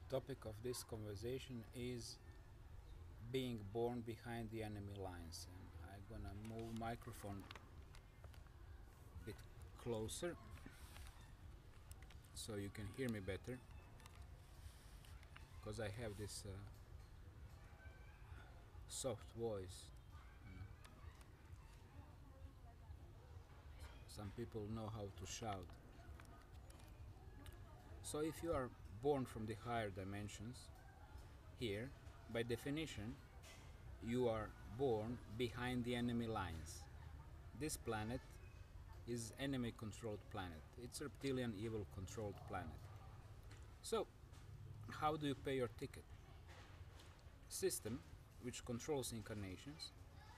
Topic of this conversation is being born behind the enemy lines, and I'm gonna move microphone a bit closer so you can hear me better, because I have this soft voice. Some people know how to shout. So if you are born from the higher dimensions here, by definition you are born behind the enemy lines. This planet is enemy controlled planet. It's reptilian evil controlled planet. So how do you pay your ticket? System which controls incarnations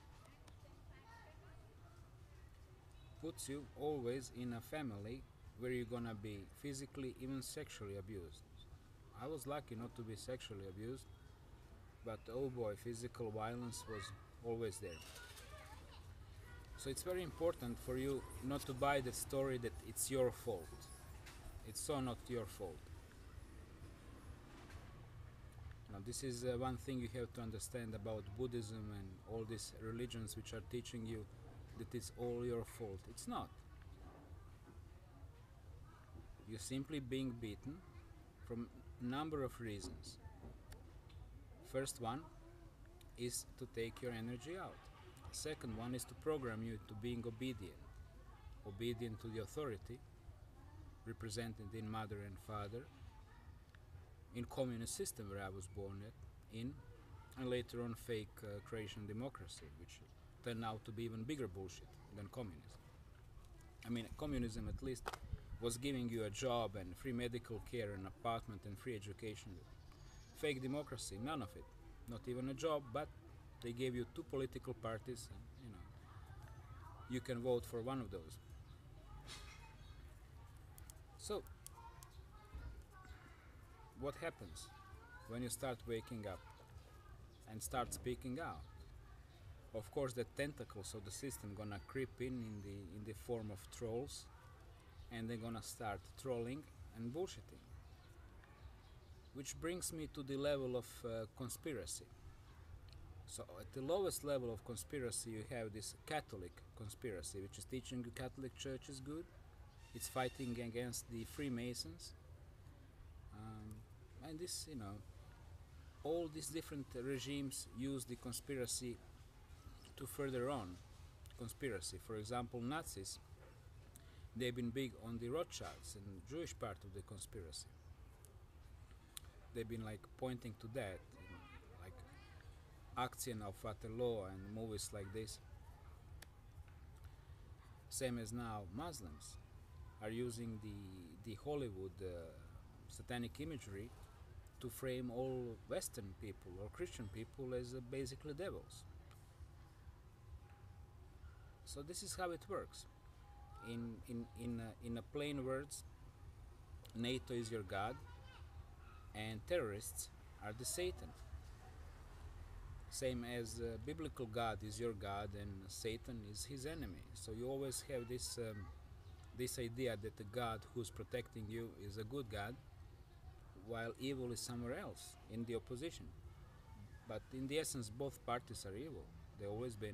puts you always in a family where you're gonna be physically, even sexually abused. I was lucky not to be sexually abused, but oh boy, physical violence was always there. So it's very important for you not to buy the story that it's your fault. It's so not your fault. Now, this is one thing you have to understand about Buddhism and all these religions which are teaching you that it's all your fault. It's not. You're simply being beaten from a number of reasons. First one is to take your energy out. Second one is to program you to being obedient to the authority represented in mother and father, in communist system where I was born in, and later on fake creation democracy, which turned out to be even bigger bullshit than communism. I mean, communism at least was giving you a job and free medical care, an apartment and free education. Fake democracy, none of it. Not even a job, but they gave you two political parties, and you can vote for one of those. So what happens when you start waking up and start speaking out? Of course, the tentacles of the system gonna creep in the form of trolls, and they're gonna start trolling and bullshitting. Which brings me to the level of conspiracy. So at the lowest level of conspiracy you have this Catholic conspiracy, which is teaching the Catholic Church is good. It's fighting against the Freemasons. And this, all these different regimes use the conspiracy to further on conspiracy. For example, Nazis, they've been big on the Rothschilds and the Jewish part of the conspiracy. They've been like pointing to that, like Aktien of Waterloo and movies like this. Same as now Muslims are using the Hollywood satanic imagery to frame all Western people or Christian people as basically devils. So this is how it works. In a plain words, NATO is your God, and terrorists are the Satan. Same as biblical God is your God and Satan is his enemy. So you always have this idea that the God who's protecting you is a good God, while evil is somewhere else in the opposition. But in the essence, both parties are evil. They've always been.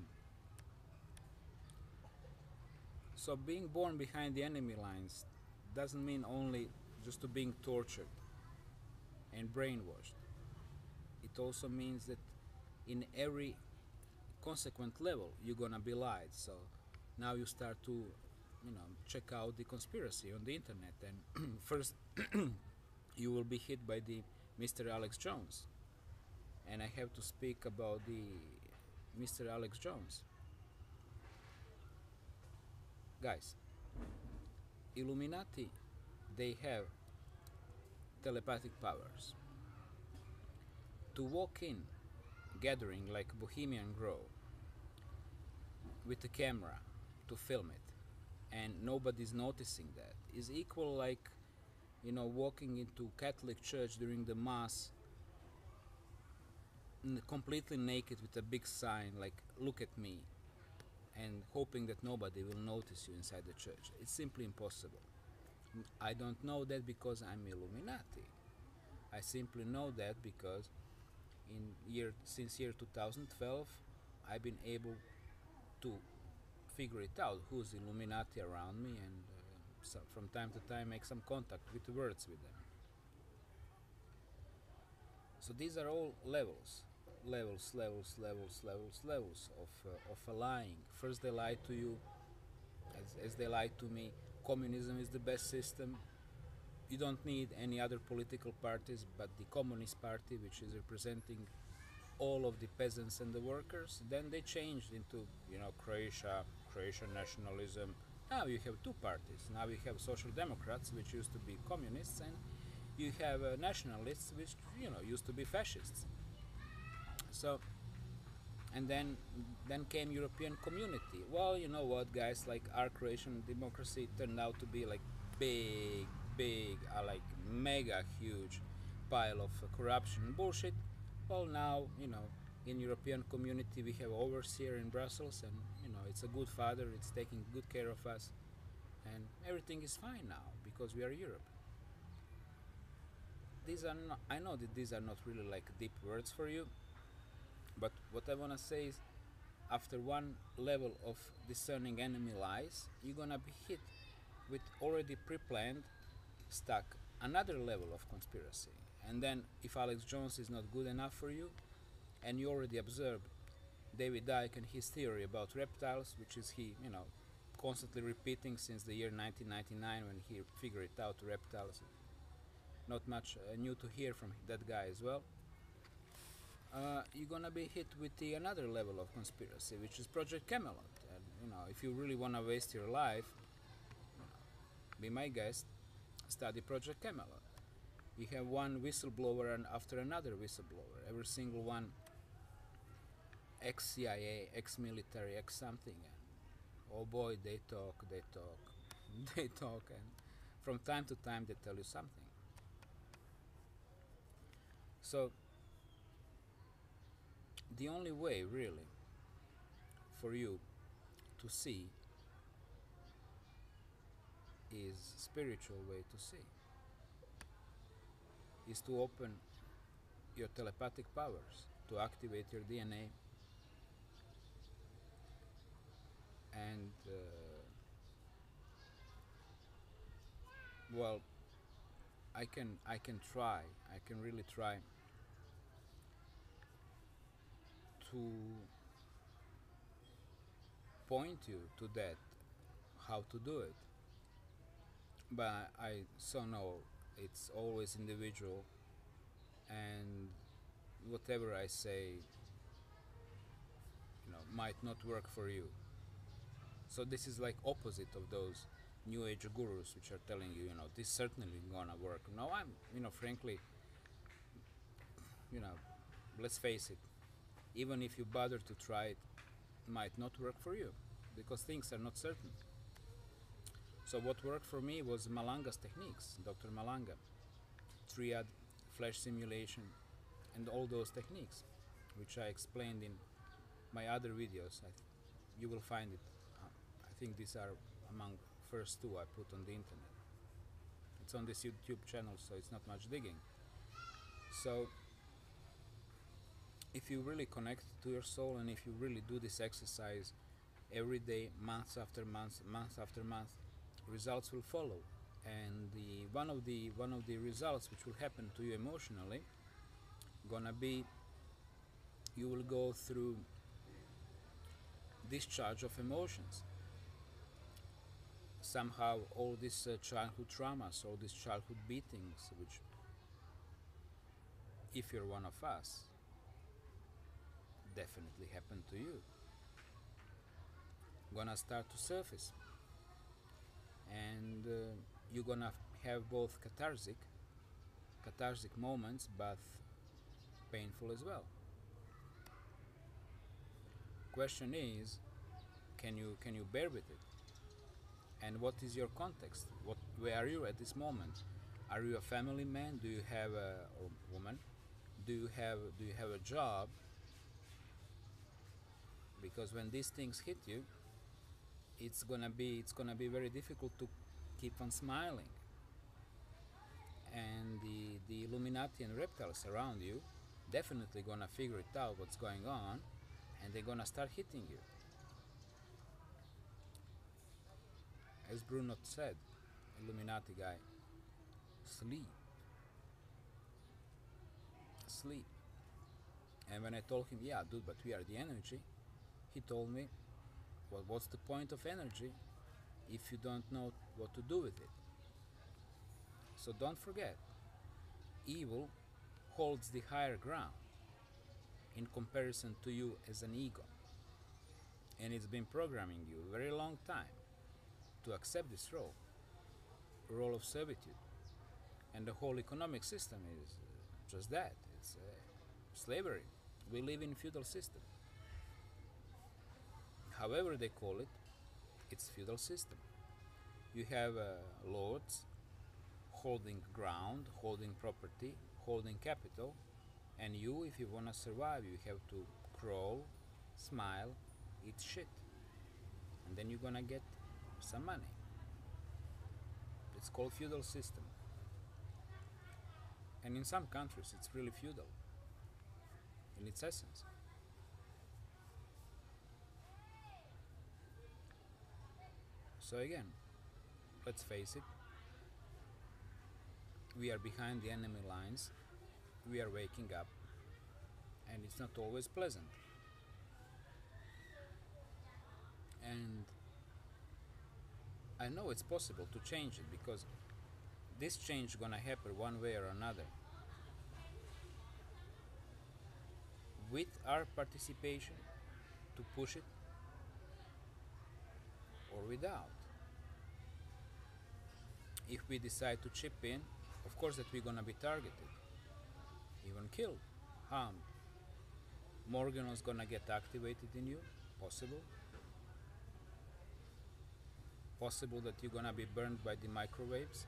So being born behind the enemy lines doesn't mean only just to being tortured and brainwashed. It also means that in every consequent level you're gonna be lied. So now you start to check out the conspiracy on the internet, and first you will be hit by the Mr. Alex Jones, and I have to speak about the Mr. Alex Jones. Guys, Illuminati, they have telepathic powers. To walk in gathering like Bohemian Grove with a camera to film it and nobody's noticing that is equal like walking into Catholic church during the mass completely naked with a big sign like look at me, and hoping that nobody will notice you inside the church. It's simply impossible. I don't know that because I'm Illuminati. I simply know that because since year 2012 I've been able to figure it out who's Illuminati around me, and so from time to time make some contact with words with them. So these are all levels of a lying. First they lie to you, as they lied to me, communism is the best system. You don't need any other political parties but the Communist Party, which is representing all of the peasants and the workers. Then they changed into, Croatian nationalism. Now you have two parties. Now you have Social Democrats, which used to be communists, and you have nationalists, which used to be fascists. So, and then came European Community. Well, you know what, guys? Like, our Croatian democracy turned out to be like big, like mega huge pile of corruption and bullshit. Well, now in European Community we have overseer in Brussels, and it's a good father. It's taking good care of us, and everything is fine now because we are Europe. I know that these are not really like deep words for you, but what I wanna say is, after one level of discerning enemy lies, you're gonna be hit with already pre-planned, stuck another level of conspiracy. And then if Alex Jones is not good enough for you, and you already observed David Icke and his theory about reptiles, which is he constantly repeating since the year 1999 when he figured it out, reptiles. Not much new to hear from that guy as well. You're gonna be hit with another level of conspiracy, which is Project Camelot. And if you really wanna waste your life, be my guest, study Project Camelot. You have one whistleblower and after another whistleblower, every single one ex-CIA, ex-military, ex-something. And oh boy, they talk, they talk, and from time to time they tell you something. So the only way really for you to see is spiritual way to see, is to open your telepathic powers, to activate your DNA, and well, I can really try to point you to that, how to do it, but I so know it's always individual, and whatever I say might not work for you. So this is like opposite of those new age gurus which are telling you, this certainly gonna work. No, I'm frankly, let's face it, even if you bother to try it, might not work for you because things are not certain. So what worked for me was Malanga's techniques, Dr. Malanga, triad, flash simulation, and all those techniques, which I explained in my other videos. You will find it. I think these are among first two I put on the internet. It's on this YouTube channel, so it's not much digging. So if you really connect to your soul, and if you really do this exercise every day, month after month, results will follow. And one of the results which will happen to you emotionally gonna be, you will go through discharge of emotions. Somehow all these childhood traumas, all these childhood beatings, which, if you're one of us, definitely happened to you, gonna start to surface, and you're gonna have both cathartic moments, but painful as well. Question is, can you bear with it? And what is your context? Where are you at this moment? Are you a family man? Do you have or woman? Do you have a job? Because when these things hit you, it's gonna be very difficult to keep on smiling. and the Illuminati and reptiles around you definitely gonna figure it out what's going on, and they're gonna start hitting you. As Bruno said, Illuminati guy, sleep, sleep. And when I told him, yeah, dude, but we are the energy, he told me, well, what's the point of energy if you don't know what to do with it? So don't forget, evil holds the higher ground in comparison to you as an ego. And it's been programming you a very long time to accept this role of servitude. And the whole economic system is just that. It's slavery. We live in a feudal system. However they call it, it's feudal system. You have lords holding ground, holding property, holding capital, and you, if you want to survive, you have to crawl, smile, eat shit, and then you're gonna get some money. It's called feudal system. And in some countries it's really feudal in its essence. So again, let's face it, we are behind the enemy lines, we are waking up, and it's not always pleasant. And I know it's possible to change it, because this change gonna happen one way or another. With our participation to push it, or without. If we decide to chip in, of course that we're gonna be targeted, even killed, harmed. Morgan is gonna get activated in you, possible. Possible that you're gonna be burned by the microwaves.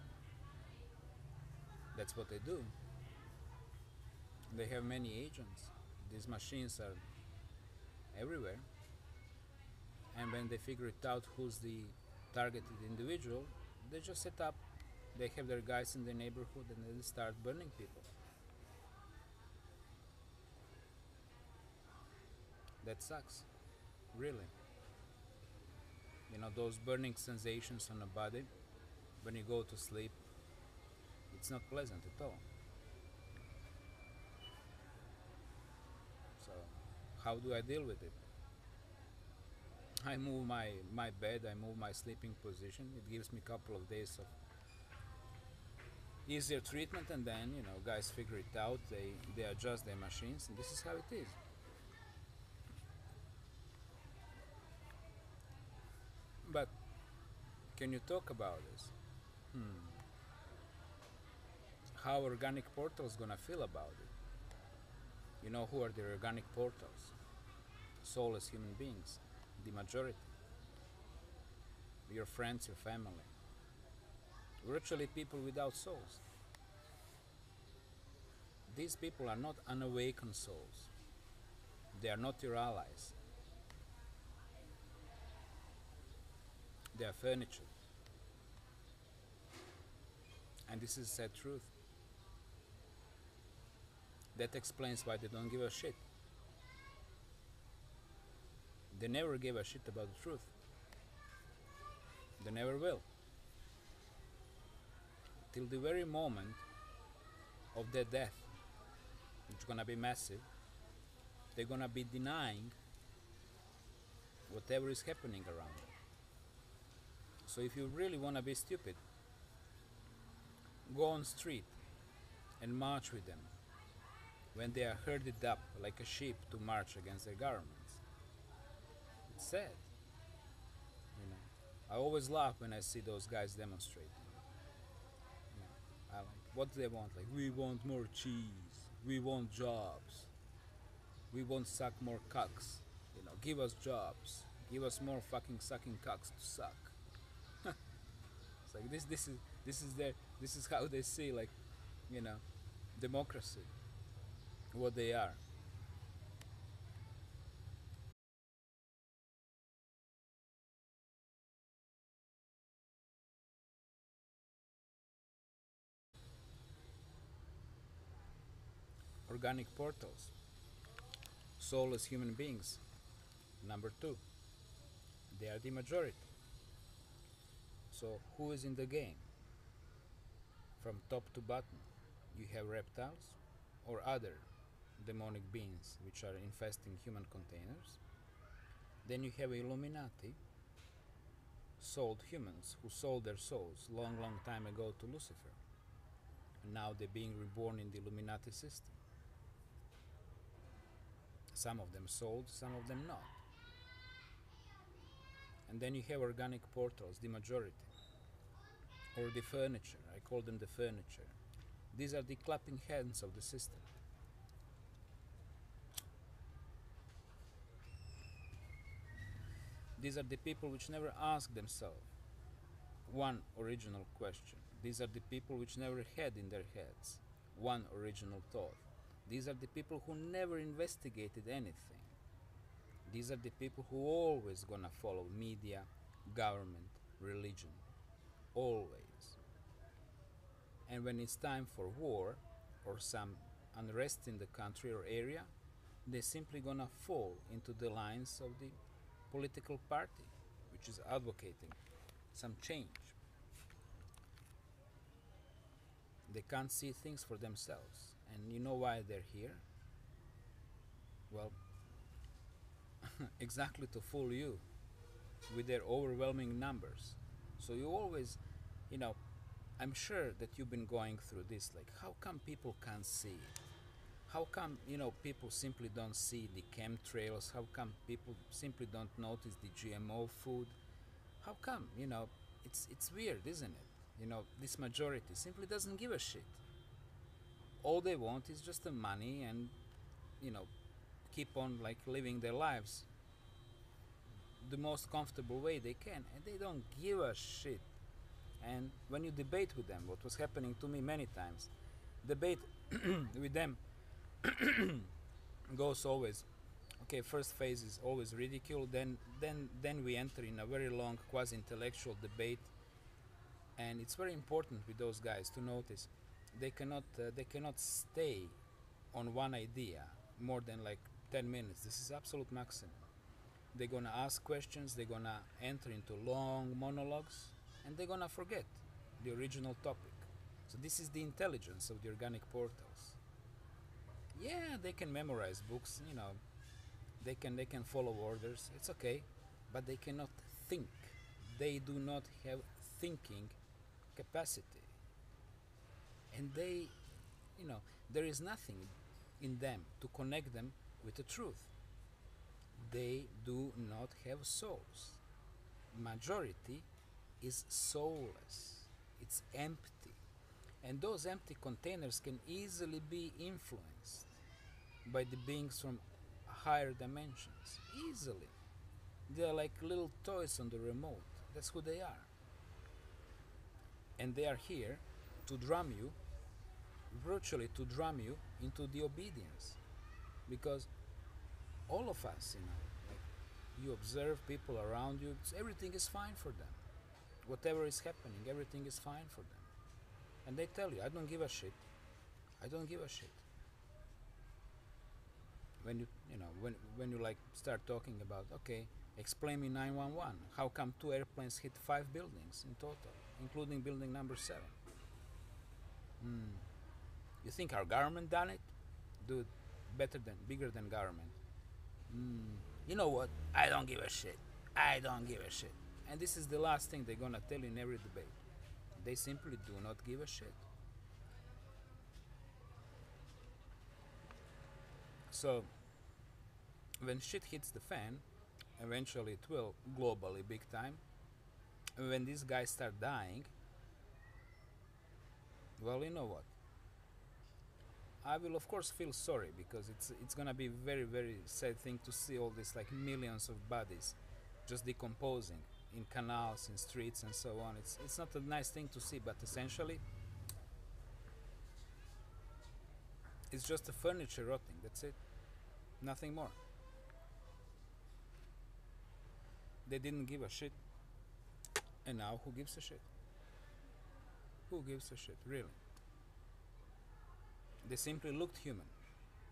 That's what they do. They have many agents. These machines are everywhere. And when they figure it out who's the targeted individual, they just set up, they have their guys in the neighborhood, and then start burning people. That sucks, really. You know, those burning sensations on the body when you go to sleep, it's not pleasant at all. So how do I deal with it? I move my bed, I move my sleeping position. It gives me a couple of days of easier treatment, and then, you know, guys figure it out, they adjust their machines, and this is how it is. But can you talk about this? How organic portals gonna feel about it? You know who are the organic portals? Soulless human beings, the majority. Your friends, your family. Virtually people without souls. These people are not unawakened souls. They are not your allies. They are furniture. And this is sad truth. That explains why they don't give a shit. They never gave a shit about the truth. They never will. Till the very moment of their death, which is gonna be massive, they're gonna be denying whatever is happening around them. So if you really wanna be stupid, go on street and march with them when they are herded up like a sheep to march against their governments. It's sad. You know, I always laugh when I see those guys demonstrating. You know, I like, what do they want? Like, we want more cheese. We want jobs. We want suck more cocks. You know, give us jobs. Give us more fucking sucking cocks to suck. It's like this is how they see, like, you know, democracy. What they are. organic portals, soulless human beings. Number two, they are the majority. So who is in the game? From top to bottom, you have reptiles or other demonic beings which are infesting human containers. Then you have Illuminati, sold humans who sold their souls long, long time ago to Lucifer. And now they're being reborn in the Illuminati system. Some of them sold, some of them not. And then you have organic portals, the majority. Or the furniture, I call them the furniture. These are the clapping hands of the system. These are the people which never ask themselves one original question. These are the people which never had in their heads one original thought. These are the people who never investigated anything. These are the people who always gonna follow media, government, religion. Always. And when it's time for war or some unrest in the country or area, they're simply gonna fall into the lines of the political party which is advocating some change. They can't see things for themselves. And you know why they're here? Well, exactly to fool you with their overwhelming numbers. So you always, I'm sure that you've been going through this, like, how come people can't see it? How come, people simply don't see the chemtrails? How come people simply don't notice the GMO food? How come, it's weird, isn't it? This majority simply doesn't give a shit. All they want is just the money and, keep on like living their lives the most comfortable way they can, and they don't give a shit. And when you debate with them, what was happening to me many times, debate with them goes always, okay, first phase is always ridicule, then we enter in a very long quasi-intellectual debate. And it's very important with those guys to notice they cannot stay on one idea more than like 10 minutes. This is absolute maximum. They're gonna ask questions, they're gonna enter into long monologues, and they're gonna forget the original topic. So this is the intelligence of the organic portals. Yeah, they can memorize books, they can follow orders, it's okay, but they cannot think. They do not have thinking capacity. And they, there is nothing in them to connect them with the truth. They do not have souls. Majority is soulless. It's empty. And those empty containers can easily be influenced by the beings from higher dimensions. Easily. They are like little toys on the remote. That's who they are. And they are here to drum you, virtually to drum you into the obedience. Because all of us, like you observe people around you, everything is fine for them. Whatever is happening, everything is fine for them. And they tell you, I don't give a shit. I don't give a shit. When when you like start talking about, okay, explain me 911. How come 2 airplanes hit 5 buildings in total, including building number 7? You think our government done it? Dude, bigger than government. You know what? I don't give a shit. I don't give a shit. And this is the last thing they're gonna tell you in every debate. They simply do not give a shit. So, when shit hits the fan, eventually it will, globally, big time, and when these guys start dying, well, you know what? I will of course feel sorry, because it's gonna be very, very sad thing to see all this, like millions of bodies just decomposing in canals, in streets, and so on. It's not a nice thing to see, but essentially it's just the furniture rotting. That's it. Nothing more. They didn't give a shit, and now who gives a shit? Who gives a shit, really? They simply looked human.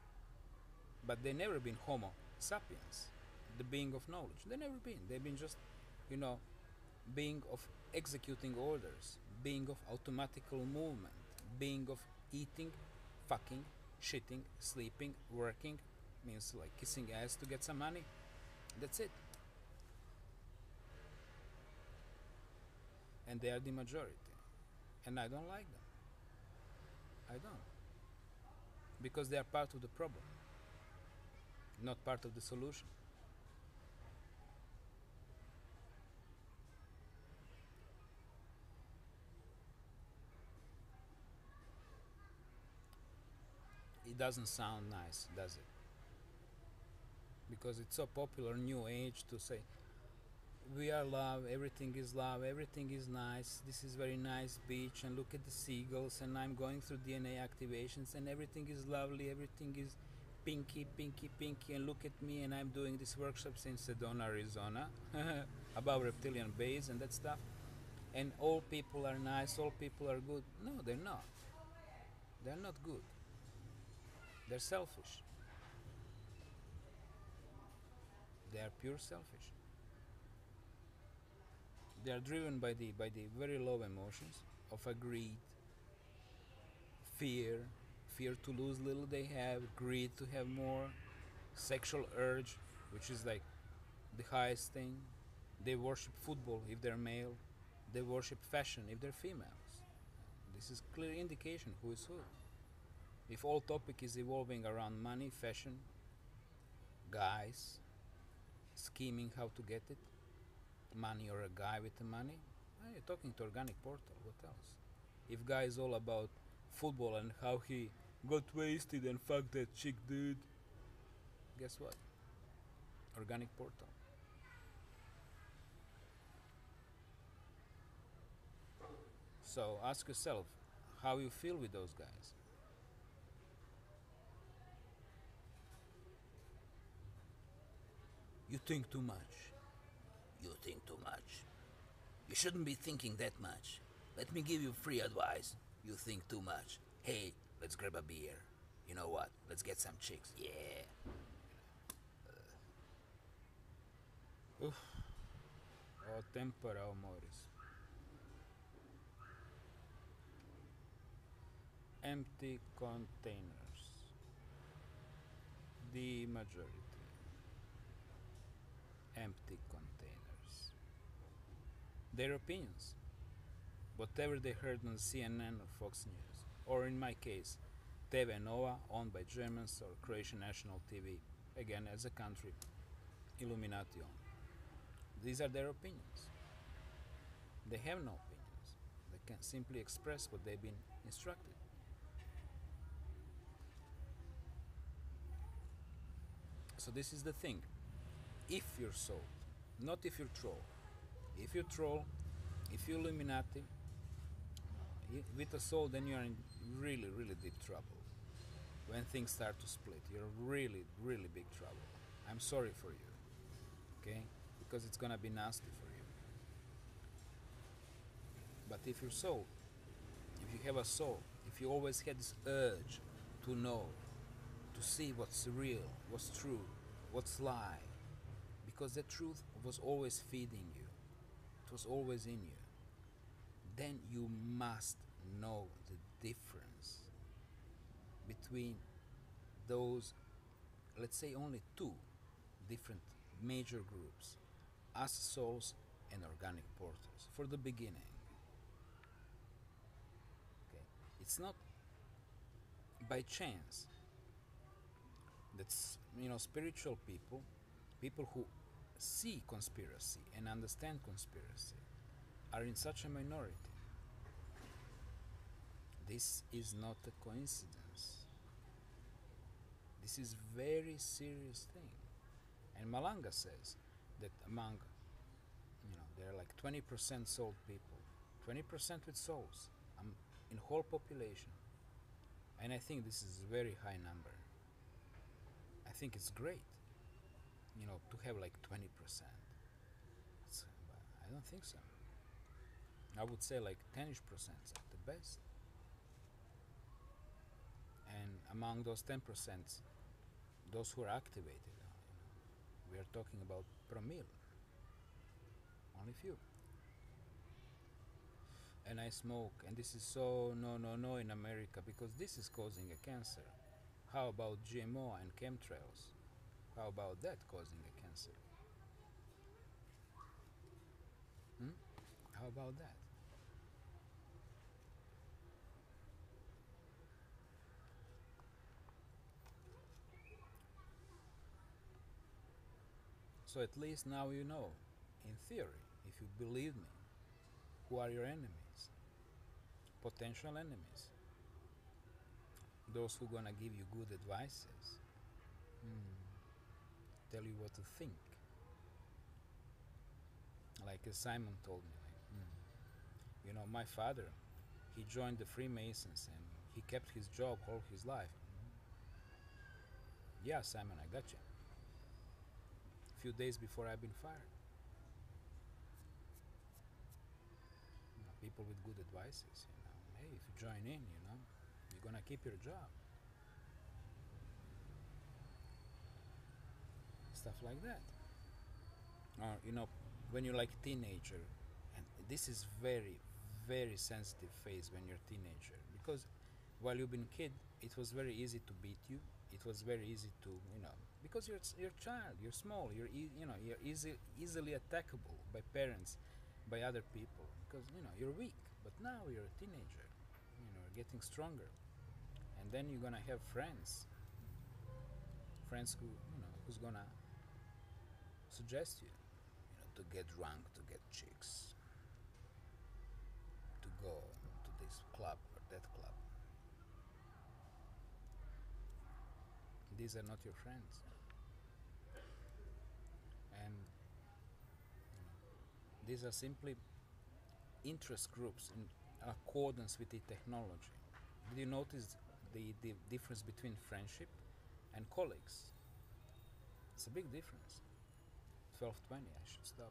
but they never been Homo sapiens, the being of knowledge. They never been. They've been just, you know, being of executing orders, being of automatical movement, being of eating, fucking, shitting, sleeping, working, means like kissing ass to get some money. That's it. And they are the majority. And I don't like them. I don't. Because they are part of the problem, not part of the solution. It doesn't sound nice, does it? Because it's so popular new age to say we are love, everything is nice, this is very nice beach, and look at the seagulls, and I'm going through DNA activations, and everything is lovely, everything is pinky, pinky, pinky, and look at me, and I'm doing this workshops in Sedona, Arizona, about reptilian base and that stuff, and all people are nice, all people are good. No, they're not. They're not good. They're selfish. They are pure selfish. They are driven by the very low emotions of a greed, fear, fear to lose little they have, greed to have more, sexual urge, which is like the highest thing. They worship football if they're male. They worship fashion if they're females. This is clear indication who is who. If all topic is evolving around money, fashion, guys, scheming how to get it, money or a guy with the money, you're talking to Organic Portal. What else? If guy is all about football and how he got wasted and fucked that chick dude, guess what? Organic Portal. So ask yourself how you feel with those guys. You think too much. You think too much. You shouldn't be thinking that much. Let me give you free advice. You think too much. Hey, let's grab a beer. You know what? Let's get some chicks. Yeah. Oof. O tempora, o Morris. Empty containers. The majority. Empty containers. Their opinions. Whatever they heard on CNN or Fox News, or in my case, TV Nova, owned by Germans, or Croatian National TV, again as a country, Illuminati owned. These are their opinions. They have no opinions. They can simply express what they've been instructed. So this is the thing. If you're sold, not if you're troll. If you troll, if you Illuminati, with a soul, then you're in really, really deep trouble. When things start to split, you're really, really big trouble. I'm sorry for you, okay? Because it's gonna be nasty for you. But if you're soul, if you have a soul, if you always had this urge to know, to see what's real, what's true, what's lie, because the truth was always feeding you, it was always in you, then you must know the difference between those, let's say only two different major groups, us souls and organic portals, for the beginning. Okay? It's not by chance that spiritual people, people who see conspiracy and understand conspiracy, are in such a minority. This is not a coincidence. This is very serious thing. And Malanga says that among, there are like 20% sold people, 20% with souls, in whole population. And I think this is a very high number. I think it's great, to have like 20%. I don't think so. I would say like 10% at the best. And among those 10%, those who are activated. We are talking about promille, only few. And I smoke, and this is so no in America because this is causing a cancer. How about GMO and chemtrails? How about that causing a cancer? Hmm? How about that? So at least now you know, in theory, if you believe me, who are your enemies, potential enemies, those who gonna give you good advices, tell you what to think. Like Simon told me, my father, he joined the Freemasons and he kept his job all his life. Yeah, Simon, I got you. A few days before I've been fired. People with good advices, hey, if you join in, you're gonna keep your job. Stuff like that. Or, when you're like a teenager, and this is very, very sensitive phase when you're a teenager, because while you've been kid, it was very easy to beat you. It was very easy to, because you're a child, you're small, you're easily attackable by parents, by other people, because you're weak. But now you're a teenager, getting stronger, and then you're gonna have friends who who's gonna suggest you, to get drunk, to get chicks, to go to this club or that club. These are not your friends. And these are simply interest groups in accordance with the technology. Did you notice the difference between friendship and colleagues? It's a big difference. 12:20, I should stop.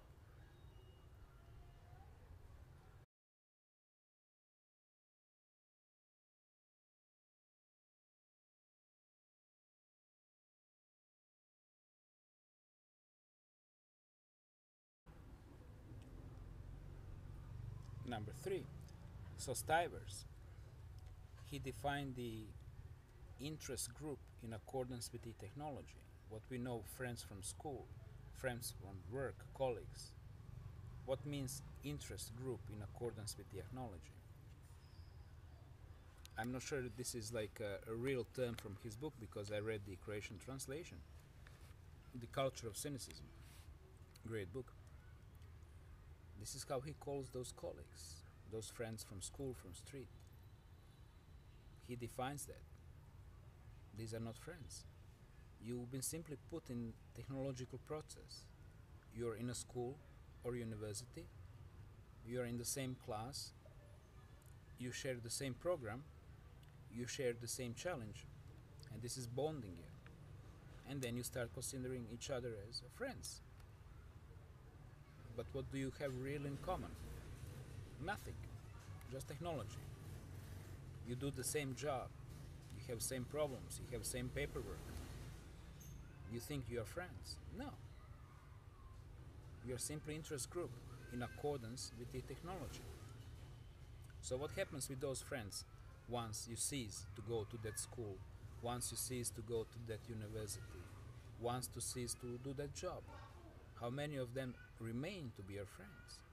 Number 3, so Stivers, he defined the interest group in accordance with the technology. What we know, friends from school, friends from work, colleagues. What means interest group in accordance with the technology? I'm not sure that this is like a real term from his book because I read the Croatian translation. The Culture of Cynicism. Great book. This is how he calls those colleagues, those friends from school, from street. He defines that. These are not friends. You've been simply put in technological process. You're in a school or university. You're in the same class. You share the same program. You share the same challenge. And this is bonding you. And then you start considering each other as friends. But what do you have really in common? Nothing. Just technology. You do the same job. You have same problems. You have same paperwork. You think you are friends? No. You are simply interest group in accordance with the technology. So what happens with those friends once you cease to go to that school, once you cease to go to that university, once you cease to do that job? How many of them remain to be your friends?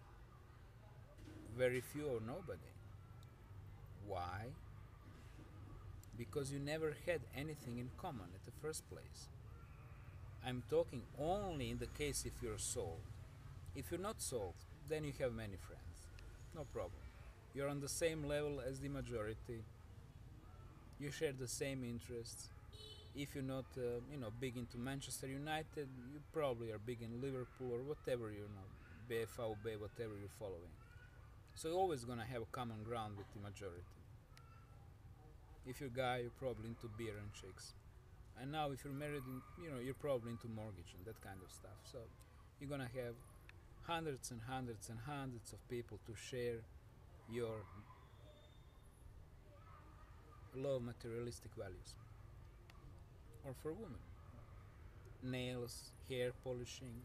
Very few or nobody. Why? Because you never had anything in common at the first place. I'm talking only in the case if you're sold. If you're not sold, then you have many friends. No problem. You're on the same level as the majority. You share the same interests. If you're not, big into Manchester United, you probably are big in Liverpool or whatever, BFAB, whatever you're following. So you're always gonna have a common ground with the majority. If you're a guy, you're probably into beer and chicks. And now if you're married, you're probably into mortgage and that kind of stuff. So you're gonna have hundreds and hundreds and hundreds of people to share your low materialistic values. or for women. Nails, hair polishing,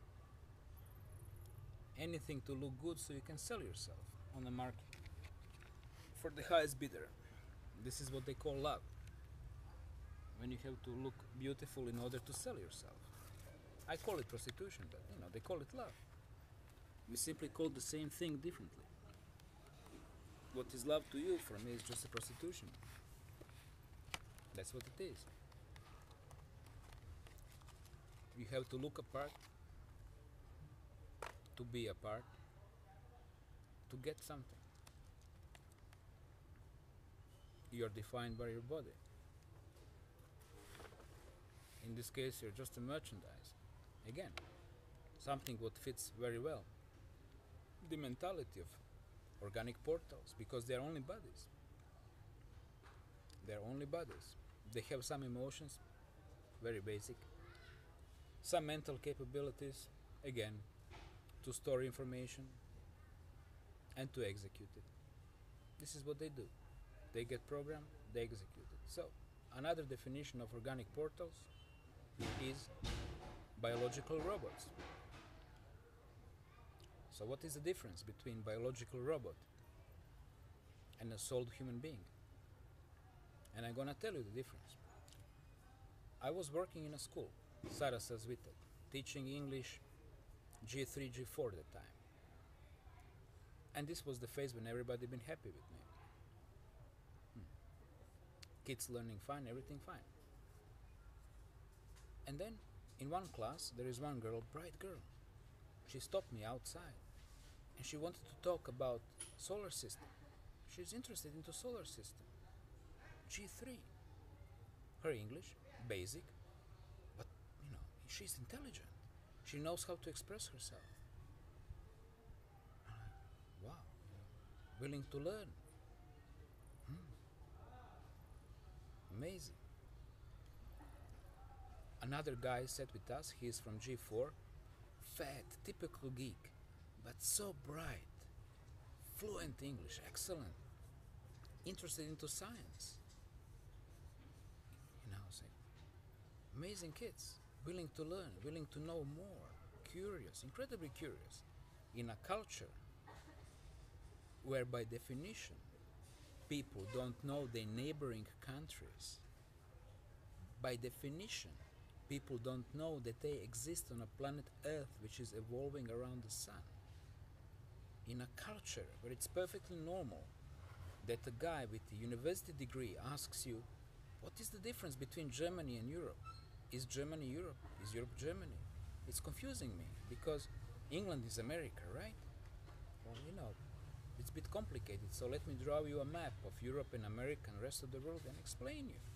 anything to look good so you can sell yourself on the market for the highest bidder. This is what they call love. When you have to look beautiful in order to sell yourself. I call it prostitution, but they call it love. We simply call the same thing differently. What is love to you, for me, is just a prostitution. That's what it is. You have to look apart, to be apart, to get something. You are defined by your body. In this case, you're just a merchandise. Again, something what fits very well. The mentality of organic portals, because they're only bodies. They're only bodies. They have some emotions, very basic. Some mental capabilities, again, to store information and to execute it. This is what they do. They get programmed, they execute it. So, another definition of organic portals is biological robots. So what is the difference between biological robot and a souled human being? And I'm gonna tell you the difference. I was working in a school, Sarasas Vitek, teaching English G3, G4 at the time. And this was the phase when everybody been happy with me. Kids learning fine, everything fine. And then in one class there is one girl, bright girl. She stopped me outside and she wanted to talk about solar system. She's interested into solar system. G3. Her English, basic, but she's intelligent. She knows how to express herself. Wow, willing to learn. Amazing. Another guy sat with us, he is from G4, fat, typical geek, but so bright, fluent English, excellent, interested into science. Amazing kids, willing to learn, willing to know more, curious, incredibly curious, in a culture where by definition people don't know their neighboring countries. By definition, people don't know that they exist on a planet Earth which is evolving around the sun. In a culture where it's perfectly normal that a guy with a university degree asks you, what is the difference between Germany and Europe? Is Germany Europe? Is Europe Germany? It's confusing me because England is America, right? Well, it's a bit complicated, so let me draw you a map of Europe and America and the rest of the world and explain you.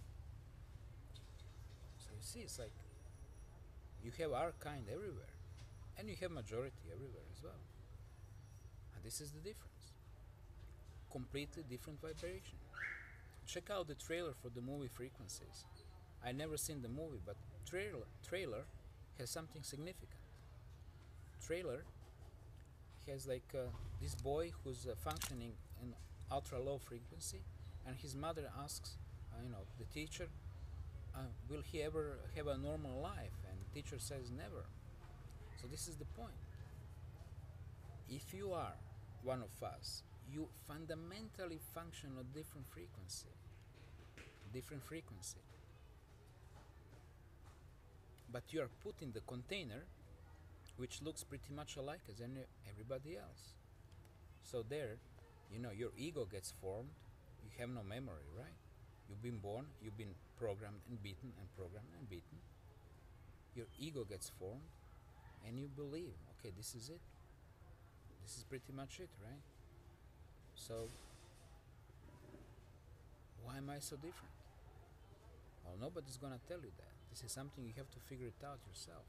So you see, it's like you have our kind everywhere and you have majority everywhere as well. And this is the difference. Completely different vibration. Check out the trailer for the movie Frequencies. I never seen the movie, but trailer has something significant. Trailer has this boy who's functioning in ultra low frequency, and his mother asks, the teacher, will he ever have a normal life? And the teacher says never. So this is the point. If you are one of us, you fundamentally function on different frequency. But you are put in the container which looks pretty much alike as everybody else. So there, your ego gets formed. You have no memory, right? You've been born, you've been programmed and beaten and programmed and beaten. Your ego gets formed and you believe, okay, this is it. This is pretty much it, right? So, why am I so different? Well, nobody's gonna tell you that. This is something you have to figure it out yourself.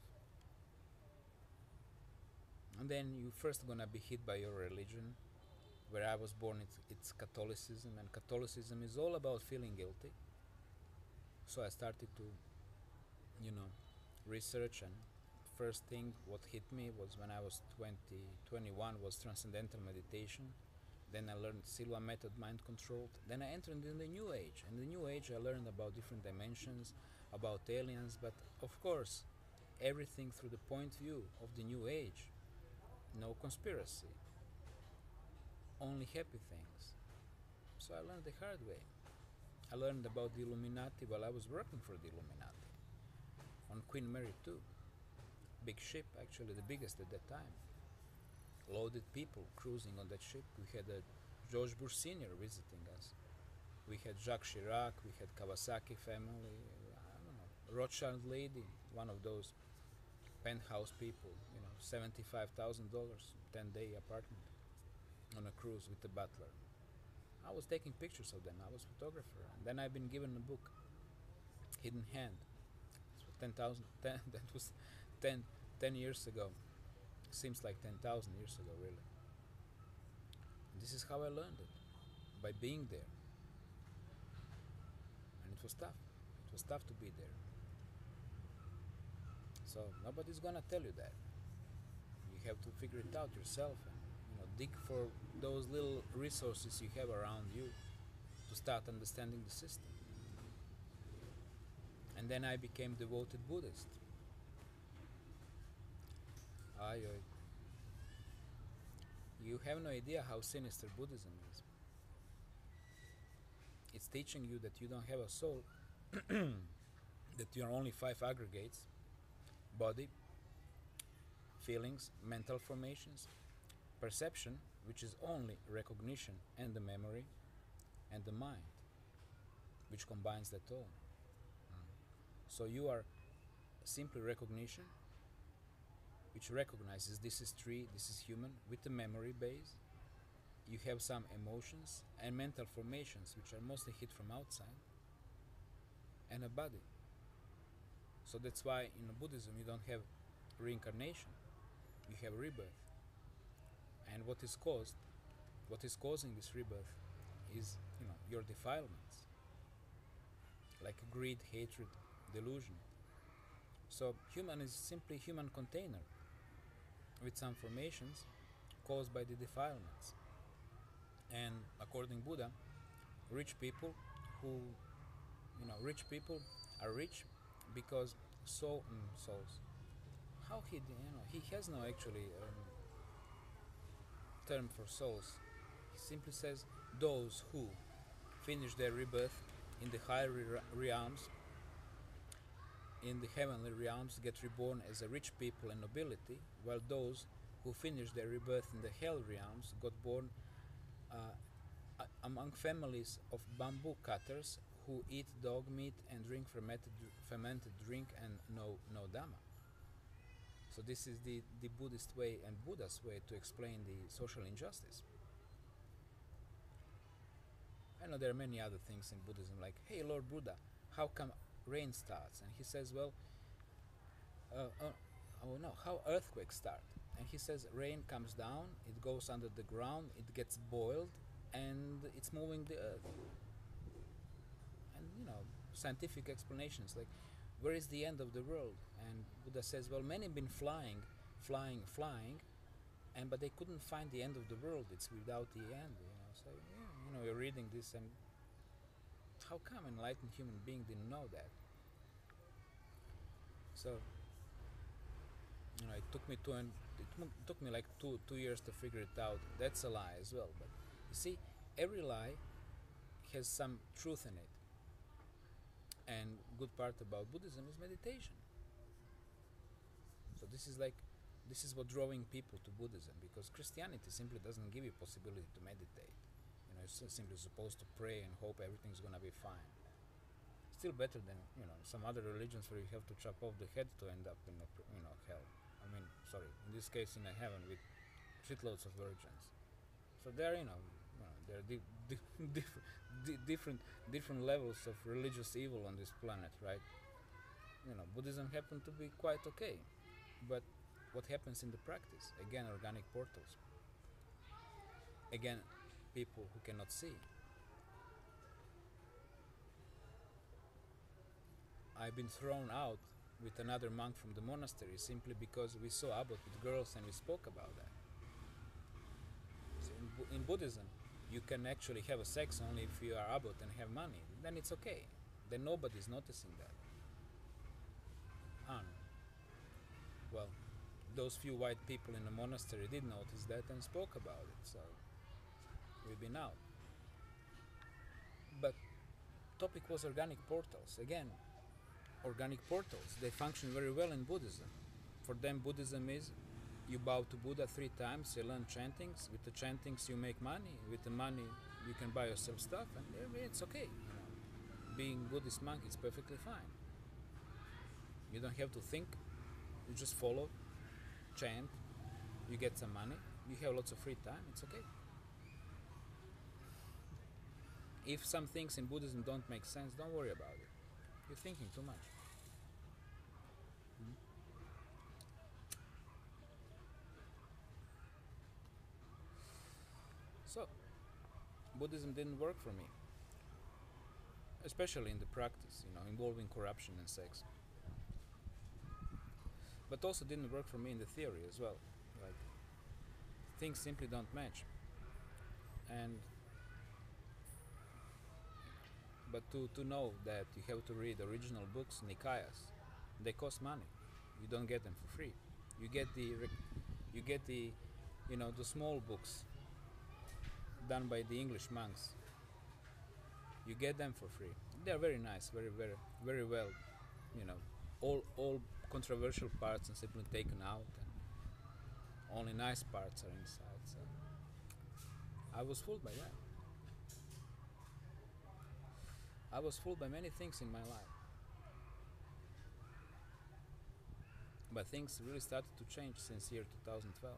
And then you first gonna be hit by your religion. Where I was born, it's Catholicism, and Catholicism is all about feeling guilty. So I started to, research, and first thing what hit me was when I was 21 was transcendental meditation. Then I learned Silva method, mind controlled. Then I entered in the New Age. In the New Age I learned about different dimensions, about aliens, but of course, everything through the point of view of the new age. No conspiracy, only happy things. So I learned the hard way. I learned about the Illuminati while I was working for the Illuminati on Queen Mary 2. Big ship, actually the biggest at that time. Loaded people cruising on that ship. We had George Bush Sr. visiting us. We had Jacques Chirac, we had Kawasaki family, I don't know, Rothschild lady, one of those penthouse people, $75,000, 10-day apartment on a cruise with the butler. I was taking pictures of them. I was a photographer, and then I've been given a book, Hidden Hand. So 10,000. That was 10 years ago. Seems like 10,000 years ago, really. And this is how I learned it, by being there. And it was tough. It was tough to be there. So nobody's gonna tell you that. You have to figure it out yourself, and dig for those little resources you have around you to start understanding the system. And then I became devoted Buddhist. You have no idea how sinister Buddhism is. It's teaching you that you don't have a soul, that you are only 5 aggregates: body, feelings, mental formations, perception, which is only recognition, and the memory, and the mind, which combines that all. So you are simply recognition, which recognizes this is tree, this is human, with the memory base. You have some emotions and mental formations, which are mostly hit from outside, and a body. So that's why in Buddhism you don't have reincarnation, you have rebirth. And what is causing this rebirth is, your defilements, like greed, hatred, delusion. So human is simply human container with some formations caused by the defilements. And according Buddha, rich people are rich because souls. How he has no actually term for souls. He simply says those who finish their rebirth in the higher realms, in the heavenly realms, get reborn as a rich people and nobility, while those who finish their rebirth in the hell realms got born among families of bamboo cutters who eat dog meat and drink fermented drink and no Dhamma. So this is the Buddhist way and Buddha's way to explain the social injustice. I know there are many other things in Buddhism, like, hey Lord Buddha, how come rain starts? And he says, well, how earthquakes start? And he says rain comes down, it goes under the ground, it gets boiled, and it's moving the earth. And scientific explanations like, where is the end of the world? And Buddha says, well, many have been flying, but they couldn't find the end of the world. It's without the end. So you're reading this, and how come an enlightened human being didn't know that? So it took me like two years to figure it out. That's a lie as well. But you see, every lie has some truth in it. And good part about Buddhism is meditation. So this is what drawing people to Buddhism, because Christianity simply doesn't give you possibility to meditate. You're simply supposed to pray and hope everything's gonna be fine. Still better than some other religions where you have to chop off the head to end up in hell. In this case in a heaven with shitloads of virgins. So there there are different levels of religious evil on this planet, right? Buddhism happened to be quite okay, but what happens in the practice? Again, organic portals. Again, people who cannot see. I've been thrown out with another monk from the monastery simply because we saw abbot with girls and we spoke about that. So in Buddhism, you can actually have a sex only if you are abbot and have money. Then it's okay. Then nobody's noticing that. Han. Well, those few white people in the monastery did notice that and spoke about it, so we've been out. But topic was organic portals. Again, organic portals, they function very well in Buddhism. For them, Buddhism is you bow to Buddha 3 times, you learn chantings. With the chantings, you make money. With the money, you can buy yourself stuff, and it's okay. Being Buddhist monk is perfectly fine. You don't have to think. You just follow, chant. You get some money. You have lots of free time. It's okay. If some things in Buddhism don't make sense, don't worry about it. You're thinking too much. So, Buddhism didn't work for me, especially in the practice, involving corruption and sex. But also didn't work for me in the theory as well. Like, things simply don't match. And but to know that you have to read original books, Nikayas, they cost money. You don't get them for free. You get the the small books done by the English monks. You get them for free. They are very nice, very very very well, all controversial parts are simply taken out, and only nice parts are inside. So I was fooled by that. I was fooled by many things in my life. But things really started to change since year 2012,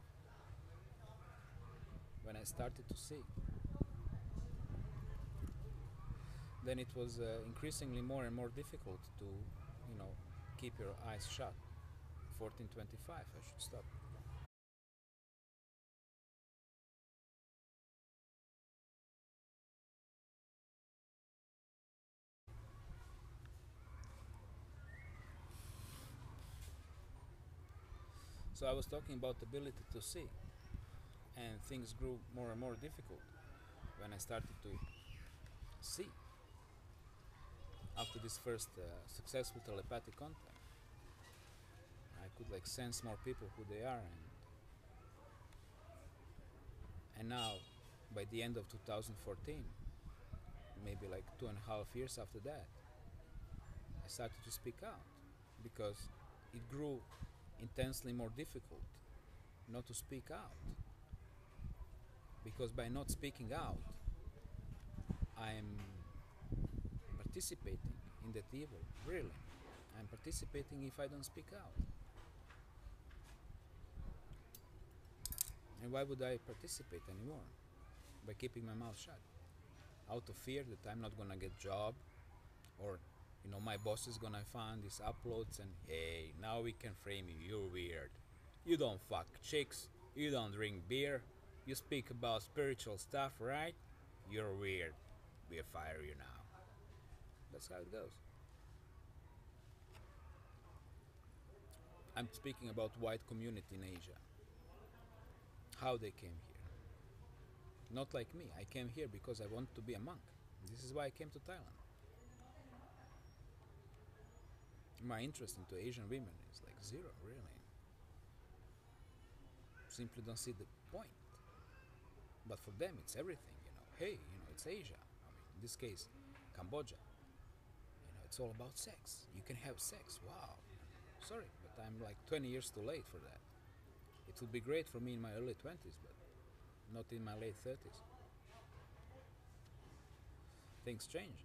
when I started to see. Then it was increasingly more and more difficult to, keep your eyes shut. 1425, I should stop. So I was talking about the ability to see, and things grew more and more difficult when I started to see. After this first successful telepathic contact, I could sense more people who they are, and now by the end of 2014, maybe 2.5 years after that, I started to speak out, because it grew intensely more difficult not to speak out, because by not speaking out, I'm participating in that evil. Really, I'm participating if I don't speak out. And why would I participate anymore? By keeping my mouth shut, out of fear that I'm not gonna get job, or my boss is gonna find these uploads and, hey, now we can frame you. You're weird. You don't fuck chicks. You don't drink beer. You speak about spiritual stuff, right? You're weird. We'll fire you now. That's how it goes. I'm speaking about white community in Asia. How they came here. Not like me. I came here because I want to be a monk. This is why I came to Thailand. My interest into Asian women is zero, really. Simply don't see the point. But for them, it's everything, Hey, it's Asia. In this case, Cambodia. It's all about sex. You can have sex. Wow. Sorry, but I'm 20 years too late for that. It would be great for me in my early 20s, but not in my late 30s. Things change.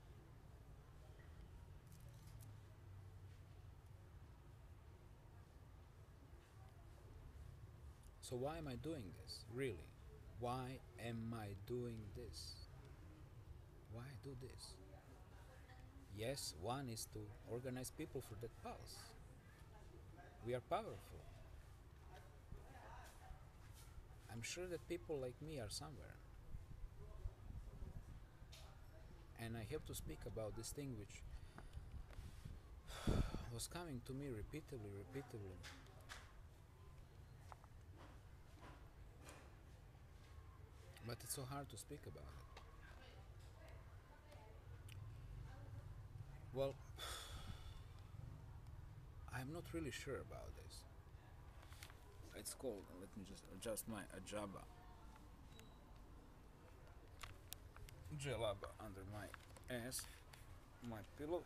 So why am I doing this? Really? Why am I doing this? Why do this? Yes, one is to organize people for that pulse. We are powerful. I'm sure that people like me are somewhere. And I have to speak about this thing which was coming to me repeatedly. But it's so hard to speak about it. Well, I I'm not really sure about this. It's cold. Let me just adjust my ajaba. Jalaba under my ass, my pillow,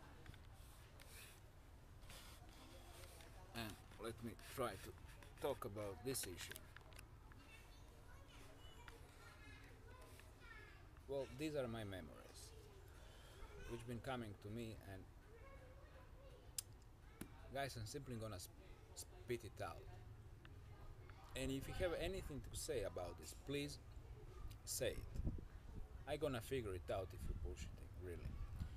and let me try to talk about this issue. Well, these are my memories, which been coming to me, and guys, I'm simply gonna spit it out. And if you have anything to say about this, please say it. I gonna figure it out if you're bullshitting, really.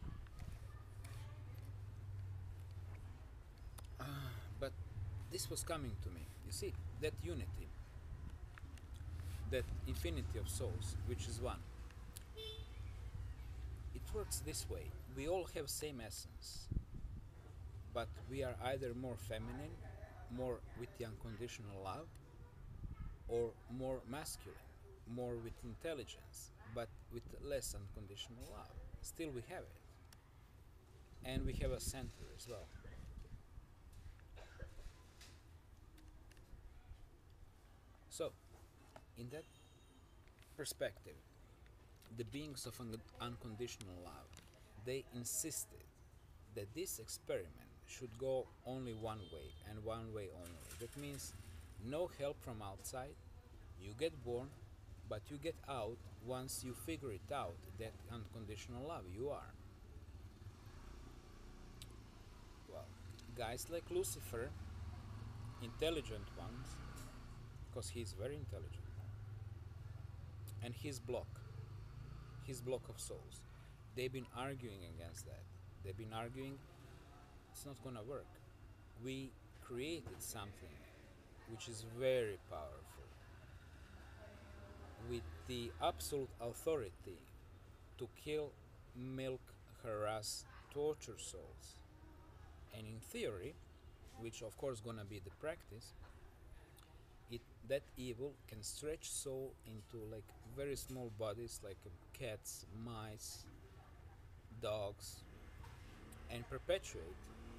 But this was coming to me. You see, that unity, that infinity of souls, which is one, it works this way. We all have same essence, but we are either more feminine, more with the unconditional love, or more masculine, more with intelligence, but with less unconditional love. Still, we have it. And we have a center as well. So, in that perspective, the beings of unconditional love, they insisted that this experiment should go only one way and one way only. That means no help from outside. You get born, but you get out once you figure it out that unconditional love you are. Well, guys like Lucifer, intelligent ones, because he's very intelligent, and his block of souls, they've been arguing against that. They've been arguing it's not gonna work. We created something which is very powerful, with the absolute authority to kill, milk, harass, torture souls. And in theory, which of course gonna be the practice, that evil can stretch soul into like very small bodies like cats, mice, dogs, and perpetuate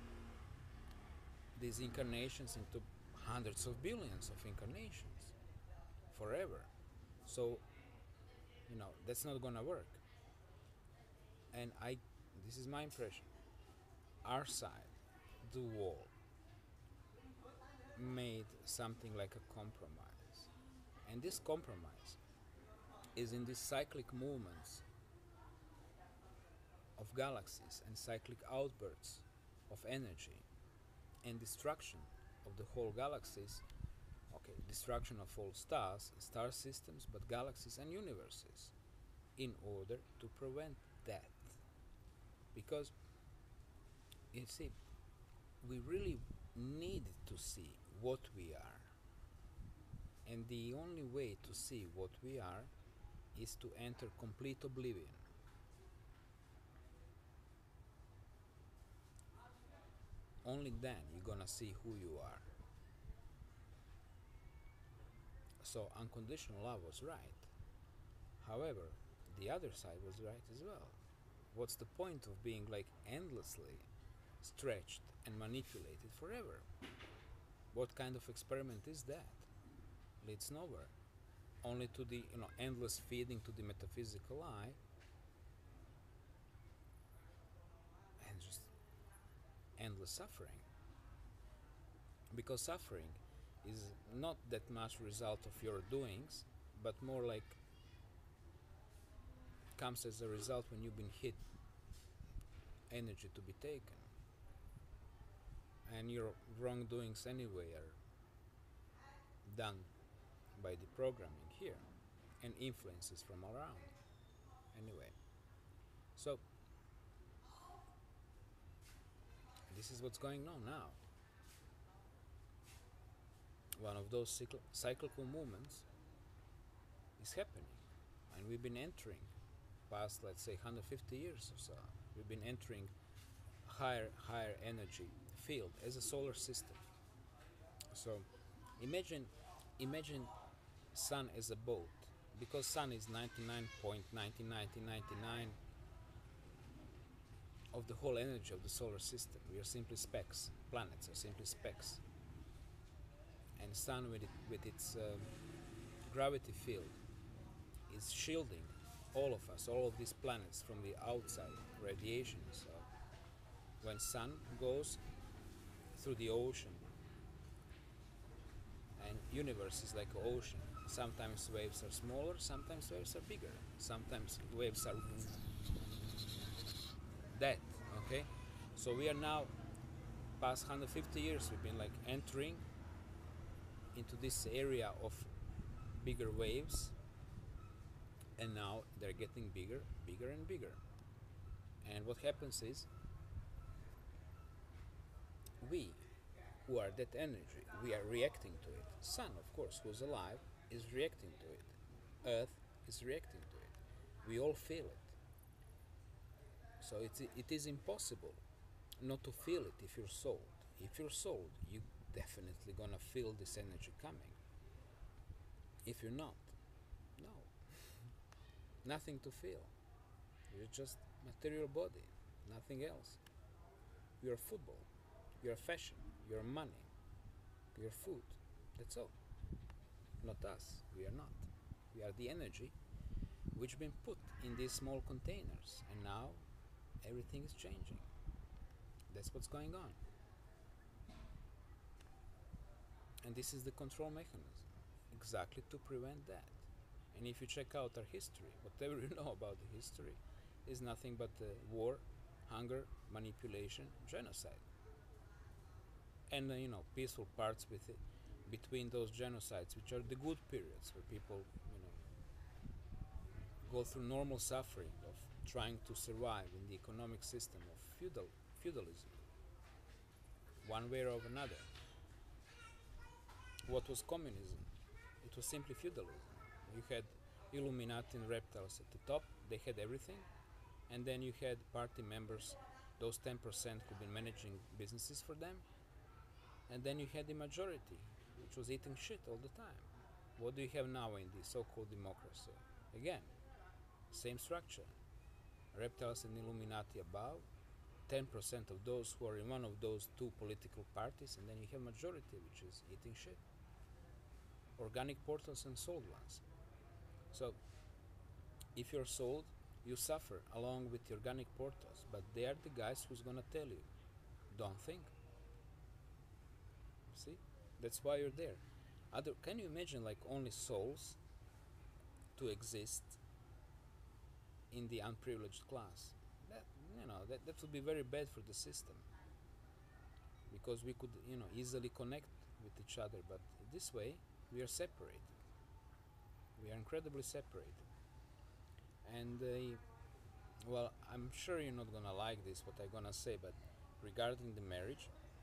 these incarnations into hundreds of billions of incarnations forever. So, that's not gonna work. And this is my impression. Our side, the wall, made something like a compromise. And this compromise is in these cyclic movements of galaxies and cyclic outbursts of energy and destruction of the whole galaxies. Okay, destruction of all stars, star systems, but galaxies and universes, in order to prevent death. Because, you see, we really needed to see what we are. And the only way to see what we are is to enter complete oblivion. Only then you're gonna see who you are. So unconditional love was right. However, the other side was right as well. What's the point of being like endlessly stretched and manipulated forever? What kind of experiment is that? Leads nowhere. Only to the endless feeding to the metaphysical eye, and just endless suffering. Because suffering is not that much result of your doings, but more like comes as a result when you've been hit energy to be taken, and your wrongdoings anyway are done by the programming here and influences from around anyway. So this is what's going on now. One of those cyclical movements is happening, and we've been entering past, let's say, 150 years or so. We've been entering higher energy field as a solar system. So imagine sun as a boat, because sun is 99.9999 of the whole energy of the solar system. We are simply specks. Planets are simply specks. And Sun, with its gravity field, is shielding all of us, all of these planets from the outside radiation. So when Sun goes through the ocean, and universe is like an ocean. Sometimes waves are smaller, sometimes waves are bigger, sometimes waves are that. Okay, so we are now past 150 years. We've been like entering into this area of bigger waves, and now they're getting bigger, bigger, and bigger. And what happens is we, who are that energy, we are reacting to it. Sun, of course, who's alive, is reacting to it. Earth is reacting to it. We all feel it. So it is impossible not to feel it if you're sold. If you're sold, you definitely gonna feel this energy coming. If you're not, no. Nothing to feel. You're just material body, nothing else. You're football, you're fashion, you're money, you're food. That's all. Not us. We are not. We are the energy which been put in these small containers, and now everything is changing. That's what's going on. And this is the control mechanism, exactly to prevent that. And if you check out our history, whatever you know about the history is nothing but war, hunger, manipulation, genocide. And peaceful parts with it, between those genocides, which are the good periods where people go through normal suffering of trying to survive in the economic system of feudalism, one way or another. What was communism? It was simply feudalism. You had Illuminati and reptiles at the top, they had everything, and then you had party members, those 10% who've been managing businesses for them, and then you had the majority, which was eating shit all the time. What do you have now in the so-called democracy? Again, same structure. Reptiles and Illuminati above, 10% of those who are in one of those two political parties, and then you have majority, which is eating shit. Organic portals and sold ones. So, if you're sold, you suffer along with the organic portals, but they are the guys who's gonna tell you, don't think. See? That's why you're there. Can you imagine like only souls to exist in the unprivileged class? That would be very bad for the system, because we could easily connect with each other, but this way we are separated. We are incredibly separated. And well, I'm sure you're not gonna like this what I'm gonna say, but regarding the marriage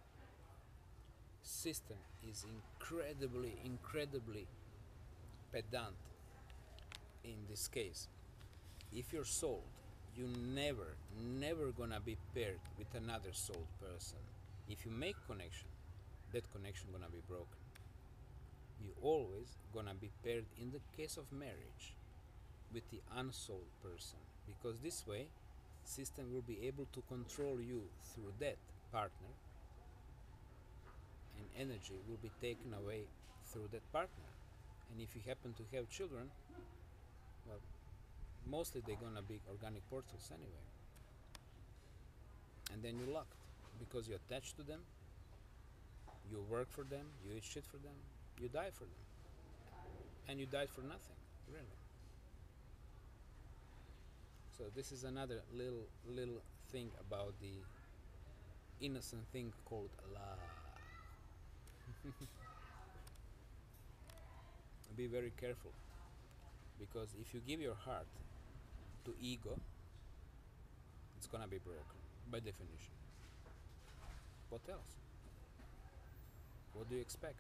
system is incredibly pedant in this case. If you're sold, you never gonna be paired with another sold person. If you make connection, that connection gonna be broken. You always gonna be paired, in the case of marriage, with the unsold person, because this way system will be able to control you through that partner, and energy will be taken away through that partner. And if you happen to have children, well, mostly they're gonna be organic portals anyway. And then you're locked, because you're attached to them, you work for them, you eat shit for them, you die for them. And you died for nothing, really. So this is another little thing about the innocent thing called love. Be very careful, because if you give your heart to ego, it's gonna be broken by definition. What else? What do you expect?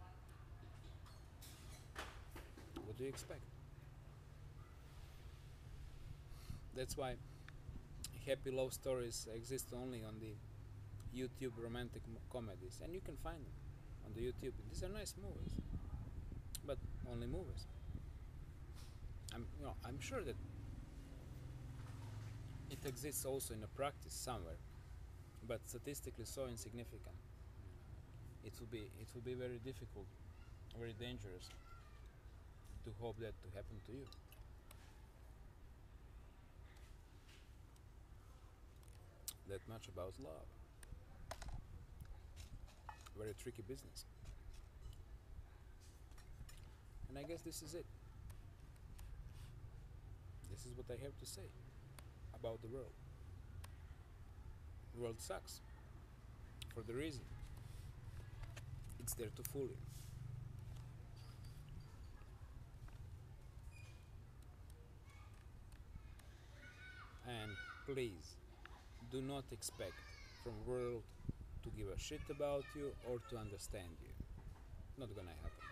What do you expect? That's why happy love stories exist only on the YouTube romantic comedies, and you can find them on the YouTube. These are nice movies, but only movies. I'm sure that it exists also in a practice somewhere, but statistically so insignificant. It will be very difficult, very dangerous to hope that to happen to you. That much about love. Very tricky business. And I guess this is it. This is what I have to say about the world. The world sucks for the reason it's there to fool you. And please do not expect from world to give a shit about you or to understand you. Not gonna happen.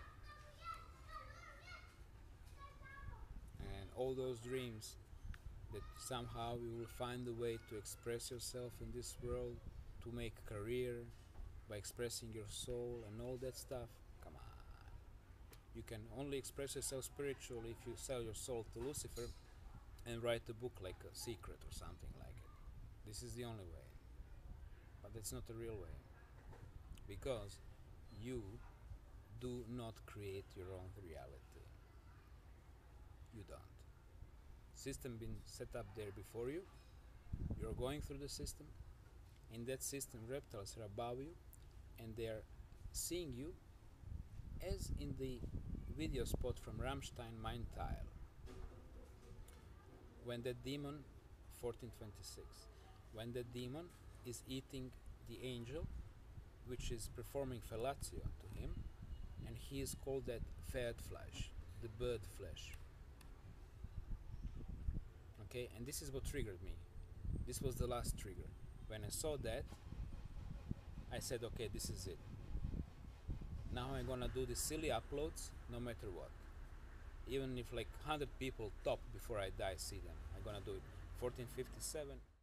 And all those dreams that somehow you will find a way to express yourself in this world, to make a career by expressing your soul and all that stuff, come on. You can only express yourself spiritually if you sell your soul to Lucifer and write a book like A Secret or something like it. This is the only way. But that's not the real way. Because you do not create your own reality. You don't. System been set up there before you. You're going through the system. In that system, reptiles are above you, and they are seeing you as in the video spot from Rammstein, Mein Teil. When that demon, 1426, when that demon is eating the angel, which is performing fellatio to him, and he is called that fat flesh, the bird flesh. Okay, and this is what triggered me. This was the last trigger. When I saw that, I said, okay, this is it. Now I'm gonna do the silly uploads no matter what. Even if like 100 people top before I die see them, I'm gonna do it. 1457.